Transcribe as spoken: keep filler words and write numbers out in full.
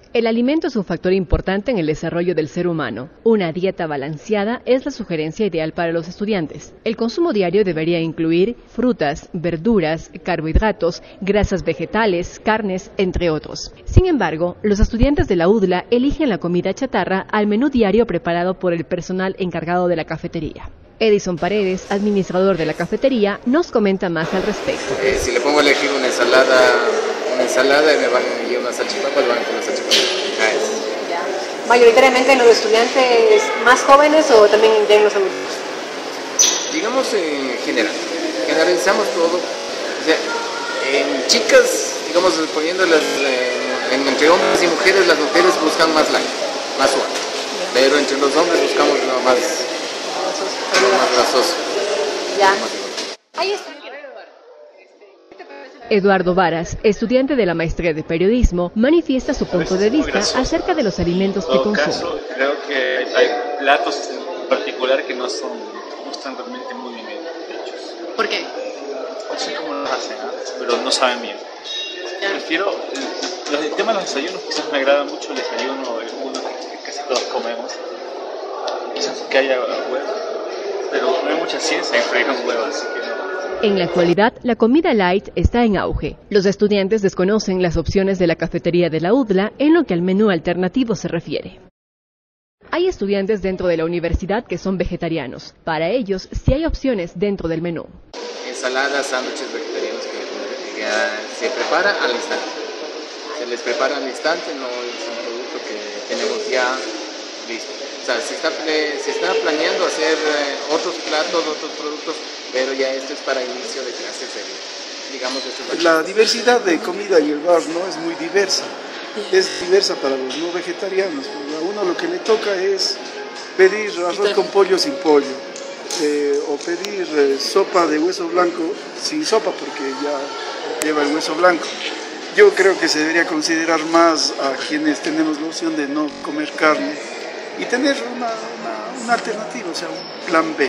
El alimento es un factor importante en el desarrollo del ser humano. Una dieta balanceada es la sugerencia ideal para los estudiantes. El consumo diario debería incluir frutas, verduras, carbohidratos, grasas vegetales, carnes, entre otros. Sin embargo, los estudiantes de la U D L A eligen la comida chatarra al menú diario preparado por el personal encargado de la cafetería. Edison Paredes, administrador de la cafetería, nos comenta más al respecto. Eh, si le pongo a elegir una ensalada, una ensalada y me van a llevar una salchipapa, van con la salchipapa. Ah, es. ¿Mayoritariamente en los estudiantes más jóvenes o también ya en los adultos? Digamos en general, generalizamos todo. O sea, en chicas, digamos, poniéndolas en, entre hombres y mujeres, las mujeres buscan más light, más suave. Pero entre los hombres buscamos lo más, lo más grasoso. Ya. Ahí está. Eduardo Varas, estudiante de la maestría de periodismo, manifiesta su punto de vista acerca de los alimentos que consume. En todo caso, creo que hay, hay platos en particular que no son, no están realmente muy bien hechos. ¿Por qué? No sé cómo los hacen, ¿eh? Pero no saben bien. Prefiero, el, el tema de los desayunos, quizás me agrada mucho el desayuno, el uno que casi todos comemos. Quizás que haya huevos, pero no hay mucha ciencia en freír un huevo, así que no. En la actualidad, la comida light está en auge. Los estudiantes desconocen las opciones de la cafetería de la U D L A en lo que al menú alternativo se refiere. Hay estudiantes dentro de la universidad que son vegetarianos. Para ellos, sí hay opciones dentro del menú. Ensaladas, sándwiches vegetarianos que, que se prepara al instante. Se les prepara al instante, no es un producto que tenemos ya listo. O sea, se está, se está planeando hacer otros platos, otros productos, pero ya esto es para inicio de clases, digamos. De este la diversidad de comida en el bar no es muy diversa, es diversa para los no vegetarianos. A uno lo que le toca es pedir arroz con pollo sin pollo, eh, o pedir eh, sopa de hueso blanco sin sopa porque ya lleva el hueso blanco. Yo creo que se debería considerar más a quienes tenemos la opción de no comer carne y tener una, una, una alternativa, o sea, un plan B.